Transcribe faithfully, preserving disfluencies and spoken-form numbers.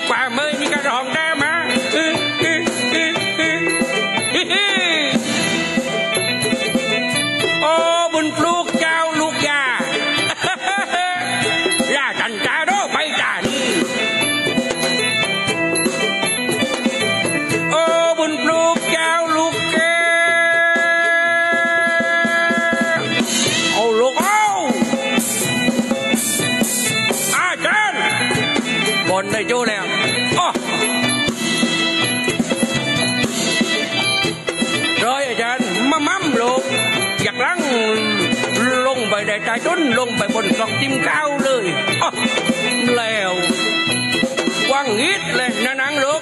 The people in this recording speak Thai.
กว่าเมื่อนี่ก็ร้องได้มาโอ้บุญปลูกเจ้าลูกยาล่าจันจ้าโดไปจานี่โอ้บุญปลูกเจ้าลูกแกเอาลูกเอาอาจารย์บนได้โจแล้วอ๋อร้อยอาจารย์มามั่มลูกอยากลังลงไปได้ใจต้นลงไปบนกล่องจิ้มข้าวเลยอ๋อแล้ววางฮิตเลยนะนางลูก